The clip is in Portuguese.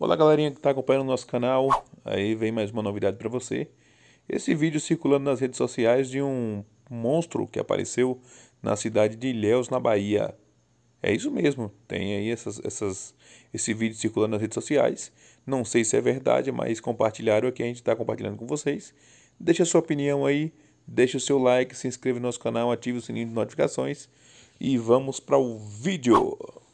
Olá galerinha que está acompanhando o nosso canal, aí vem mais uma novidade para você. Esse vídeo circulando nas redes sociais de um monstro que apareceu na cidade de Ilhéus, na Bahia. É isso mesmo, tem aí esse vídeo circulando nas redes sociais. Não sei se é verdade, mas compartilharam aqui, a gente está compartilhando com vocês. Deixa a sua opinião aí, deixa o seu like, se inscreva no nosso canal, ative o sininho de notificações e vamos para o vídeo.